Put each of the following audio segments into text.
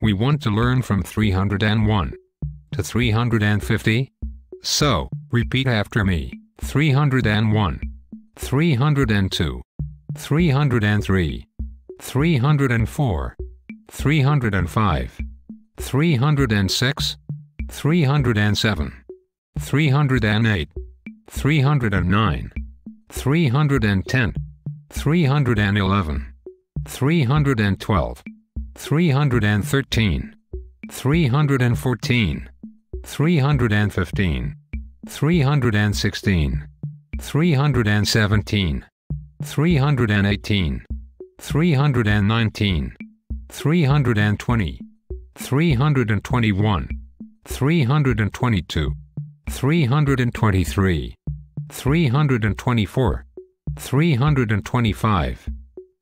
We want to learn from 301 to 350. So, repeat after me. 301, 302, 303, 304, 305, 306, 307, 308, 309, 310, 311, 312, 313, 314, 315, 316, 317, 318, 319, 320, 321, 322, 323, 324, 325,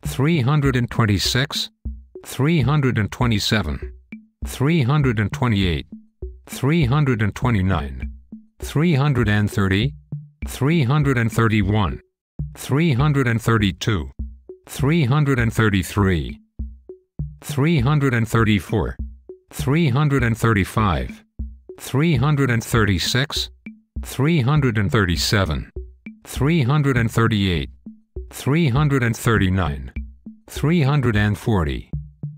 326, 327, 328, 329, 330, 331, 332, 333, 334, 335, 336, 337, 338, 339, 340,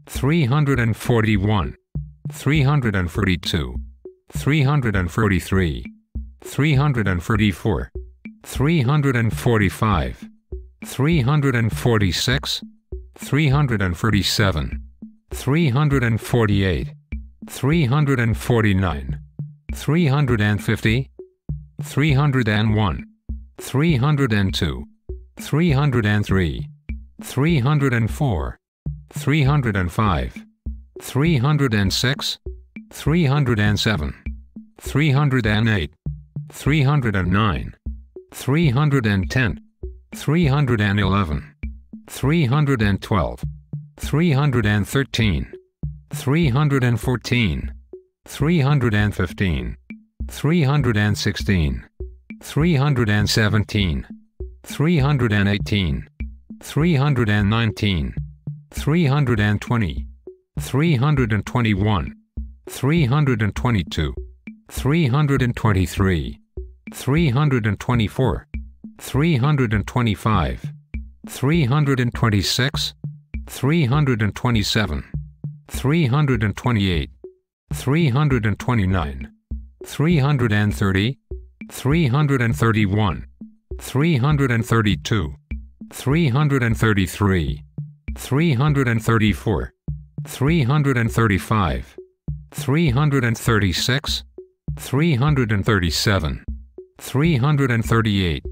341, 342, 343, 344, 345, 346, 347, 348, 349, 350, 301, 302, 303, 304, 305, 306, 307, 308, 309, 310, 311, 312, 313, 314, 315, 316, 317, 318, 319, 320, 321, 322, 323, 324, 325, 326, 327, 328, 329, 330, 331, 332, 333, 334, 335, 336, 337, 338,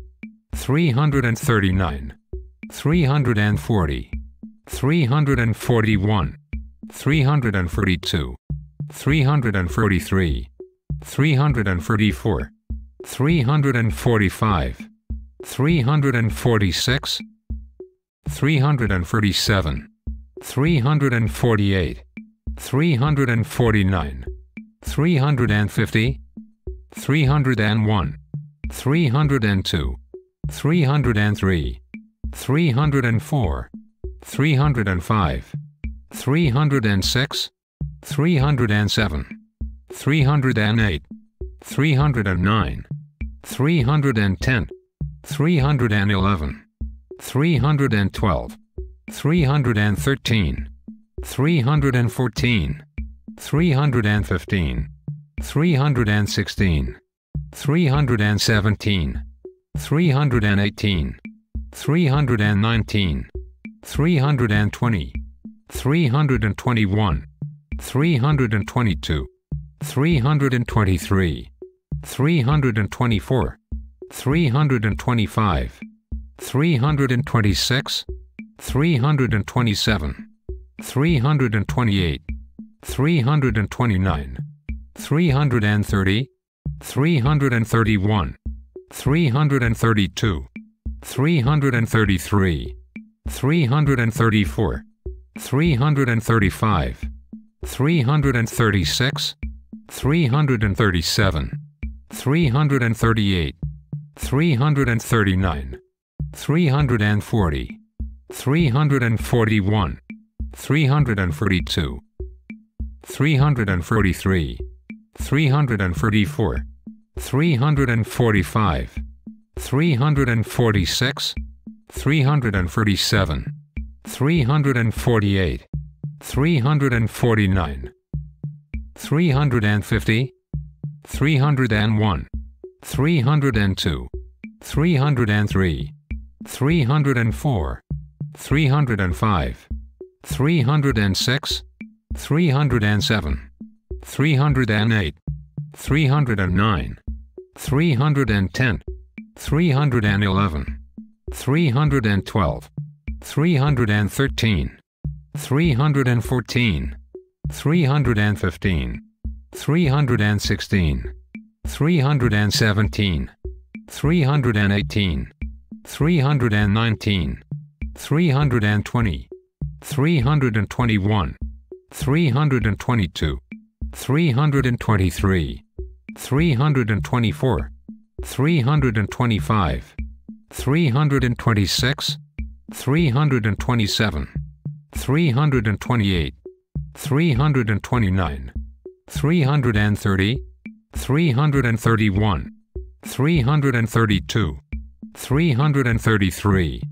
339, 340, 341, 342, 343, 344, 345, 346, 347, 348, 349, 350, 301, 302, 303, 304, 305, 306, 307, 308, 309, 310, 311, 312, 313, 314, 315, 316, 317, 318, 319, 320, 321, 322, 323, 324, 325, 326, 327, 328, 329, 330, 331, 332, 333, 334, 335, 336, 337, 338, 339, 340, 341, 342, 333, 334, 345, 346, 347, 348, 349, 350, 301, 302, 303, 304, 305, 306, 307, 308, 309, 310, 311, 312, 313, 314, 315, 316, 317, 318, 319, 320, 321, 322, 323, 324, 325, 326, 327, 328, 329, 330, 331, 332, 333,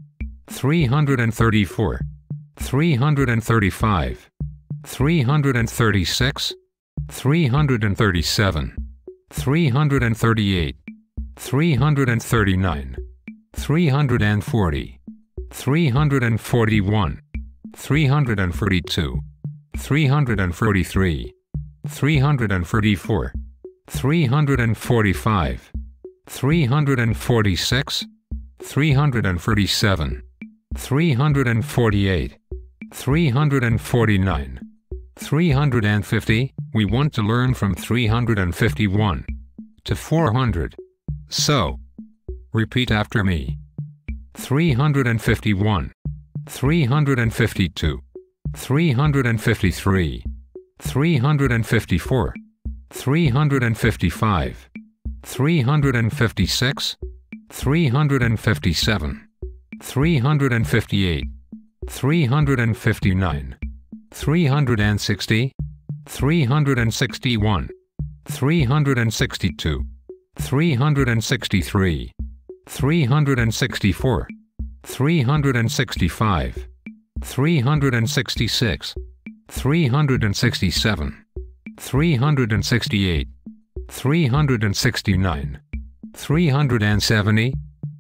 334, 335, 336, 337, 338, 339, 340, 341, 342, 343, 344, 345, 346, 347, 348, 349, 350. We want to learn from 351 to 400. So, repeat after me. 351, 352, 353, 354, 355, 356, 357, 358, 359, 360, 361, 362, 363, 364, 365, 366, 367, 368, 369, 370,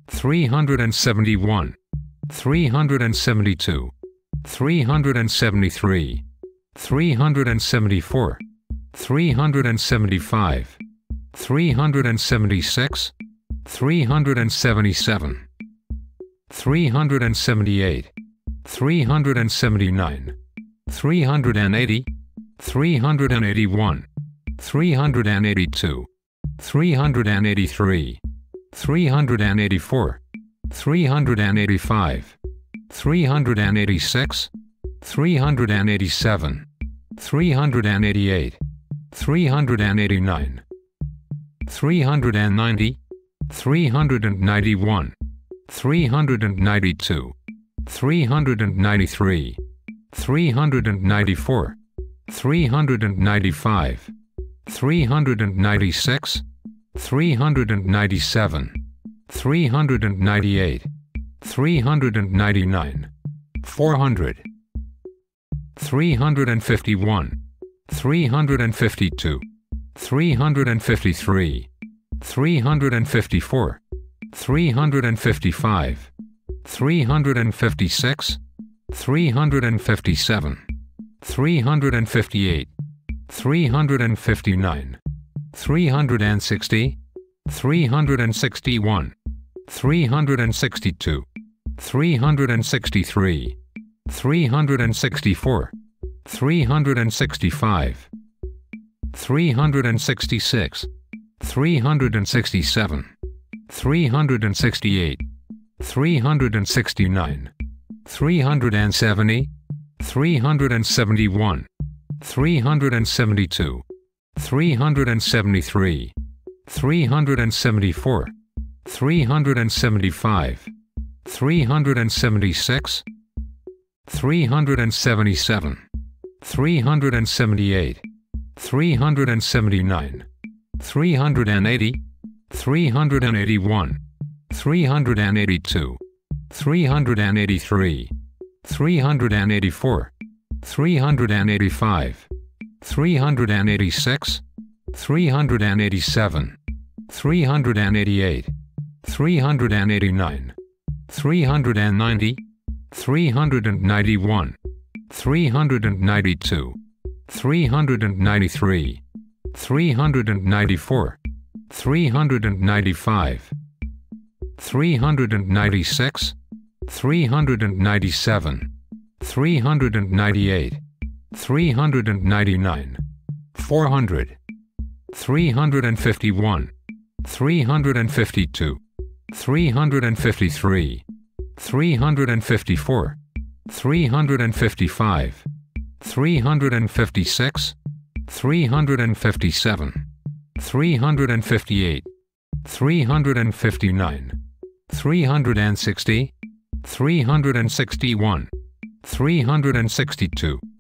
371, 372, 373, 374, 375, 376, 377, 378, 379, 380, 381, 382, 383, 384, 385, 386, 387, 388, 389, 390, 391, 392, 393, 394, 395, 396, 397, 398, 399, 400, 351, 352, 353, 354, 355, 356, 357, 358, 359, 360, 361, 362, 363, 364, 365, 366, 367, 368, 369, 370, 371, 372, 373, 374, 375, 376, 377, 378, 379, 380, 381, 382, 383, 384, 385, 386, 387, 388, 389, 390, 391, 392, 393, 394, 395, 396, 397, 398, 399, 400, 351, 352, 353, 354, 355, 356, 357, 358, 359, 360, 361, 362,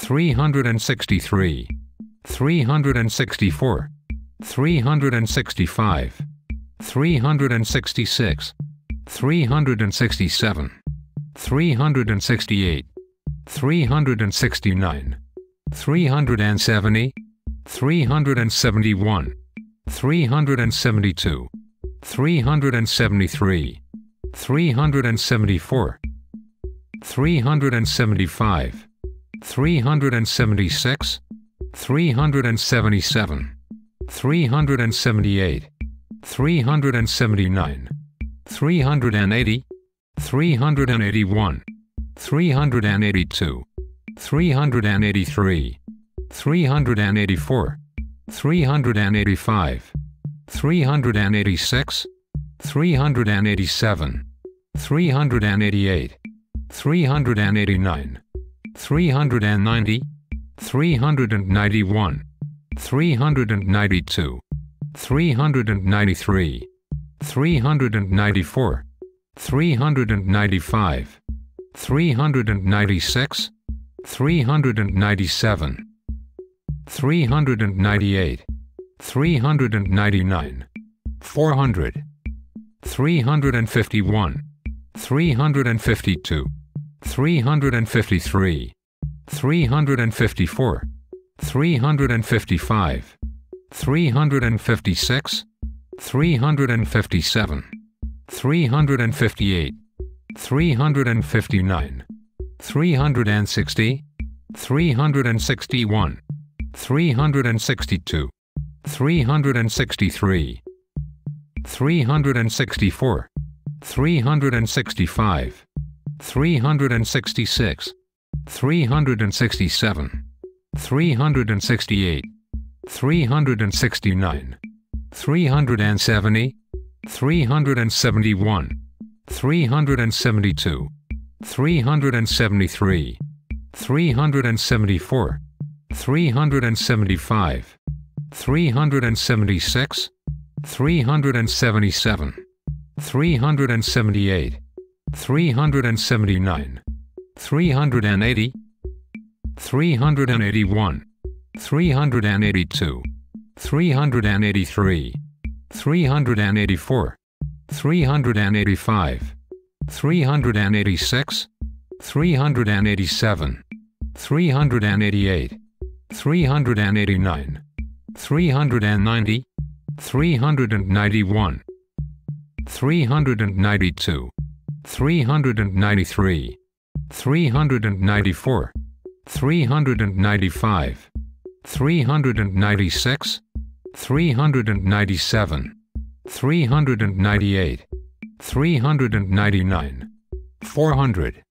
363, 364, 365, 366, 367, 368, 369, 370, 371, 372, 373, 374, 375, 376, 377, 378, 379, 380, 381, 382, 383, 384, 385, 386, 387, 388, 389, 390, 391, 392, 393, 394, 395, 396, 397, 398, 399, 400, 351, 352, 353, 354, 355, 356, 357, 358, 359, 360, 361, 362, 363, 364, 365, 366, 367, 368, 369, 370, 371, 372, 373, 374, 375, 376, 377, 378, 379, 380, 381, 382, 383, 384, 385, 386, 387, 388, 389, 390, 391, 392, 393, 394, 395, 396, 397, 398, 399, 400,